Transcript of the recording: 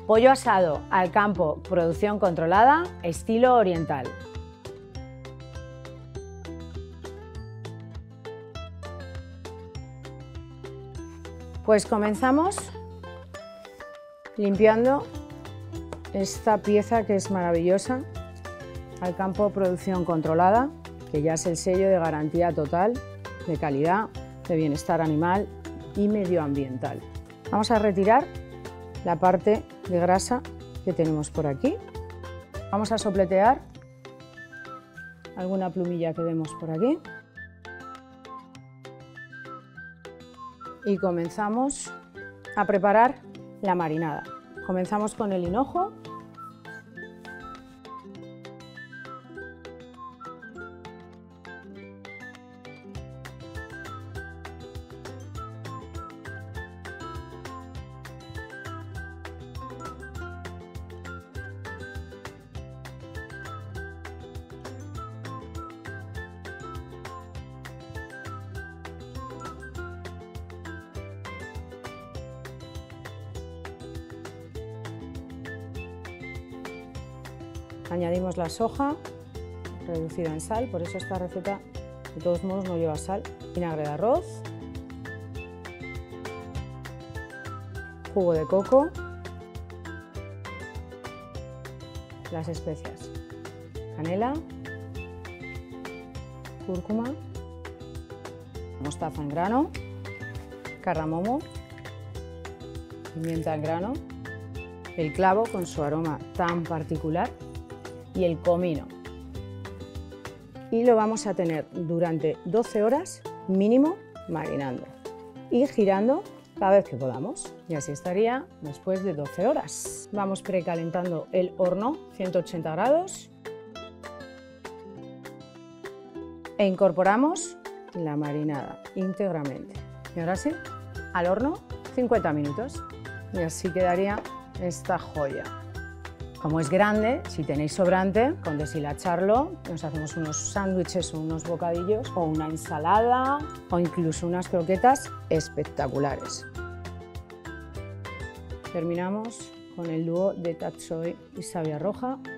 Pollo asado al campo, producción controlada, estilo oriental. Pues comenzamos limpiando esta pieza que es maravillosa, al campo producción controlada, que ya es el sello de garantía total, de calidad, de bienestar animal y medioambiental. Vamos a retirar la parte de grasa que tenemos por aquí. Vamos a sopletear alguna plumilla que vemos por aquí. Y comenzamos a preparar la marinada. Comenzamos con el hinojo. Añadimos la soja reducida en sal, por eso esta receta de todos modos no lleva sal. Vinagre de arroz, jugo de coco, las especias, canela, cúrcuma, mostaza en grano, cardamomo, pimienta en grano, el clavo con su aroma tan particular y el comino. Y lo vamos a tener durante 12 horas mínimo marinando y girando cada vez que podamos. Y así estaría después de 12 horas. Vamos precalentando el horno 180 grados e incorporamos la marinada íntegramente. Y ahora sí, al horno 50 minutos y así quedaría esta joya. Como es grande, si tenéis sobrante, con deshilacharlo, nos hacemos unos sándwiches o unos bocadillos o una ensalada o incluso unas croquetas espectaculares. Terminamos con el dúo de tap choy y savia roja.